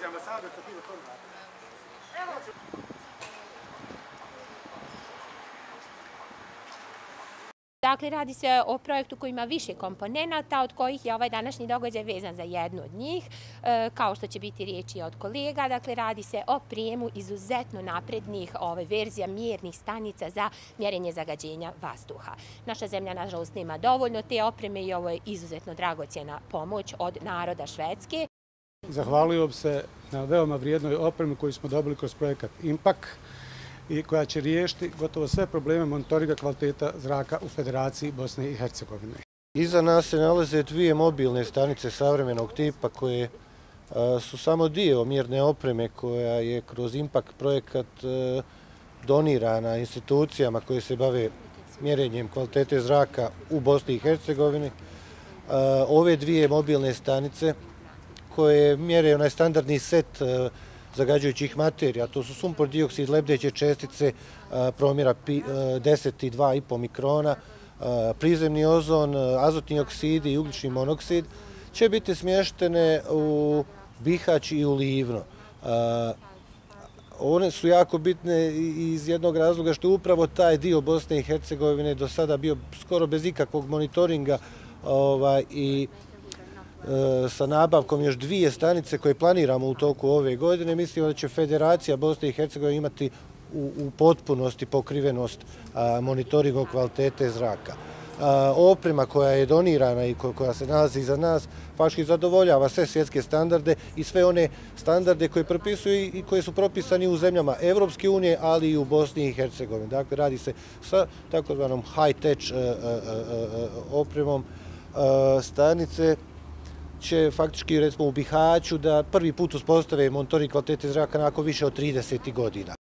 Dakle, radi se o projektu koji ima više komponenata, od kojih je ovaj današnji događaj vezan za jednu od njih, kao što će biti riječi od kolega. Dakle, radi se o prijemu izuzetno naprednih verzija mjernih stanica za mjerenje zagađenja vazduha. Naša zemlja, nažalost, nema dovoljno te opreme i ovo je izuzetno dragocjena pomoć od naroda Švedske. Zahvalio bi se na veoma vrijednoj opremi koju smo dobili kroz projekat IMPAK i koja će riješiti gotovo sve probleme monitoringa kvaliteta zraka u Federaciji Bosne i Hercegovine. Iza nas se nalaze dvije mobilne stanice savremenog tipa koje su samo dio mjerne opreme koja je kroz IMPAK projekat donirana institucijama koje se bave mjerenjem kvalitete zraka u Bosni i Hercegovini. Ove dvije mobilne stanice koje mjere onaj standardni set zagađujućih materija, to su sumpor dioksid, lebdeće čestice promjera 10 i 2,5 mikrona, prizemni ozon, azotni oksidi i ugljični monoksid, će biti smještene u Bihać i u Livno. One su jako bitne iz jednog razloga što je upravo taj dio Bosne i Hercegovine do sada bio skoro bez ikakvog monitoringa i sa nabavkom još dvije stanice koje planiramo u toku ove godine. Mislimo da će Federacija Bosne i Hercegovine imati u potpunosti pokrivenost monitoringa kvalitete zraka. Oprema koja je donirana i koja se nalazi iza nas faktički zadovoljava sve svjetske standarde i sve one standarde koje propisuju i koje su propisani u zemljama Evropske unije, ali i u Bosni i Hercegovini. Dakle, radi se sa takozvanom high-tech opremom. Stanice će faktički, recimo u Bihaću, da prvi put uspostave monitoring kvalitete zraka nakon više od 30 godina.